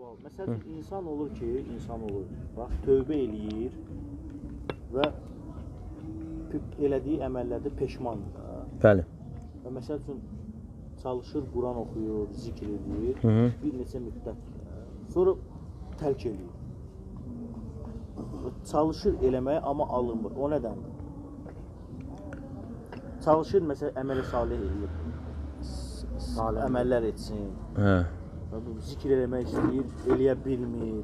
sual. Məsələn, insan olur ki, bax, tövbə eləyir və elədiyi əməllərdə peşmandır. Bəli. Və məsəl üçün, çalışır, Quran oxuyur, zikr edir, bir neçə müddət. Sonra tərk edir. Çalışır eləməyə, amma alınmır. O nədəndir? Çalışır, məsələn, əməl-i salih edir. Əməllər etsin. Zikr eləmək istəyir, eləyə bilmir.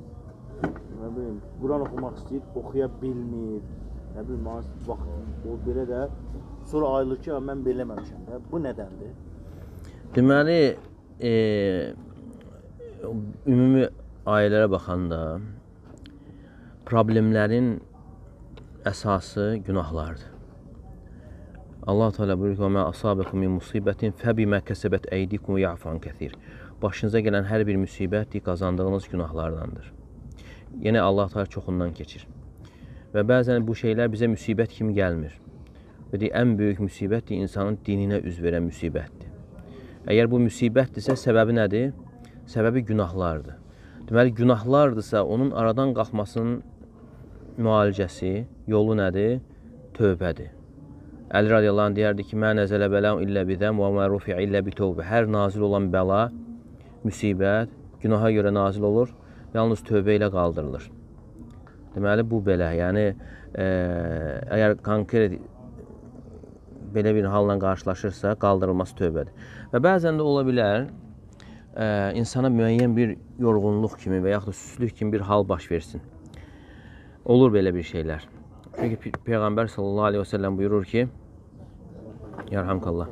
Quran oxumaq istəyir, oxuya bilmir. Vaxt o belə də sonra ayılır ki, mən beləməmişəm. Bu nədəndir? Deməli, ümumi ayələrə baxanda problemlərin əsası günahlardır. Allah Teala buyurur ki: "Və mə asabəkum min musibətin fəbimə kəsəbət əydikum və ya'fu an kəsir." Başınıza gələn hər bir müsibət qazandığınız günahlardandır. Yenə Allah Teala çoxundan keçir. Və bəzən bu şeylər bizə müsibət kimi gəlmir. Və ən böyük müsibət insanın dininə üz verən müsibətdir. Əgər bu müsibətdirsə, səbəbi nədir? Səbəbi günahlardır. Deməli, günahlardırsa, onun aradan qalxmasının müalicəsi, yolu nədir? Tövbədir. Əli radiyallahu anh deyərdi ki, "Mə nəzələ bələm illə bidəm və mə rufiə illə bitövbə." Hər nazil olan bəla, müsibət, günaha görə nazil olur, yalnız tövbə ilə qaldırılır. Deməli, bu belə. Yəni, əgər konkret belə bir halla qarşılaşırsa, qaldırılması tövbədir. Və bəzən də ola bilər, insana müəyyən bir yorğunluq kimi və yaxud da süslük kimi bir hal baş versin. Olur belə bir şeylər. Çünki Peyğəmbər sallallahu aleyhi və səlləm buyurur ki, Yarhamkallah,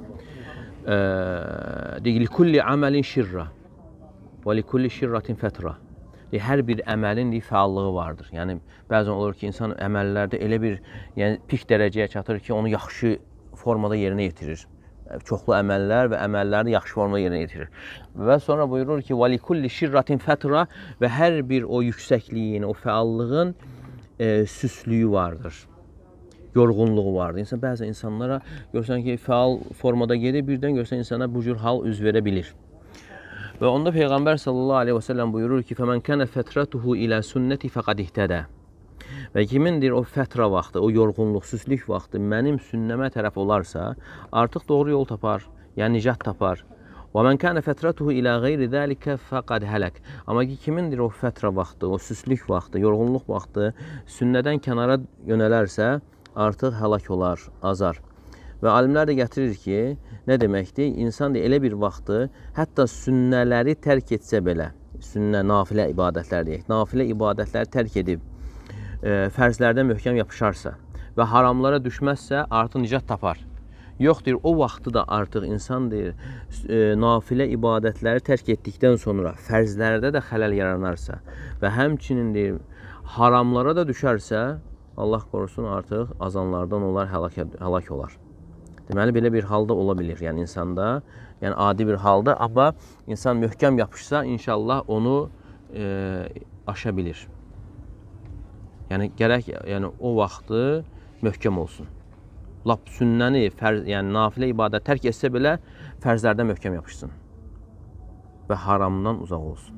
"Likulli amelin şirra və likulli şirratin fetra." Hər bir əməlin fəallığı vardır. Yəni, bəzən olur ki, insan əməllərdə elə bir pik dərəcəyə çatır ki, onu yaxşı formada yerinə yetirir. Çoxlu əməllər və əməlləri yaxşı formada yerinə yetirir. Və sonra buyurur ki, "Vəlikulli şirratin fetra" və hər bir o yüksəkliyin, o fəallığın süslüyü vardır. Yorğunluğu vardır. Bəzən insanlara görsən ki, fəal formada gedir, birdən görsən insana bu cür hal üz verə bilir. Və onda Peyğəmbər sallallahu aleyhi və səlləm buyurur ki, "Fəmən kənə fətrətuhu ilə sünnəti fəqad ihtədə." Və kimindir o fətra vaxtı, o yorğunluq, süslük vaxtı mənim sünnəmə tərəf olarsa, artıq doğru yol tapar, yəni nicat tapar. Və mən kənə fətrətuhu ilə qeyri dəlikə fəqad hələk. Amma ki, kimindir o fətra vaxtı, o süslük vaxtı, yorğunluq vaxtı sünnədən kənara yönələrsə, artıq həlak olar, azar. Və alimlər də gətirir ki, nə deməkdir? İnsan da elə bir vaxtı, hətta sünnələri tərk etsə belə, sünnə, nafilə ibadətlər deyək, nafilə ibadətləri tərk edib, fərzlərdən möhkəm yapışarsa və haramlara düşməzsə, artıq nicat tapar. Yoxdur, o vaxtı da artıq insan deyir, nafilə ibadətləri tərk etdikdən sonra fərzlərdə də xələl yaranarsa və həmçinin deyir, haramlara da düşərsə, Allah qorusun, artıq azanlardan onlar həlak olar. Deməli, belə bir halda ola bilir, yəni insanda, yəni adi bir halda, amma insan möhkəm yapışsa, inşallah onu aşa bilir. Yəni, gərək o vaxtı möhkəm olsun. Lap sünnəni, yəni nafilə ibadət tərk etsə belə, fərzlərdən möhkəm yapışsın və haramdan uzaq olsun.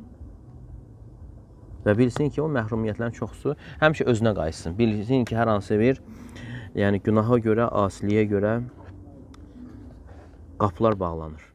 Və bilsin ki, o məhrumiyyətlərin çoxusu həmişə özünə qayıtsın. Bilsin ki, hər hansı bir günaha görə, asiliyə görə qapılar bağlanır.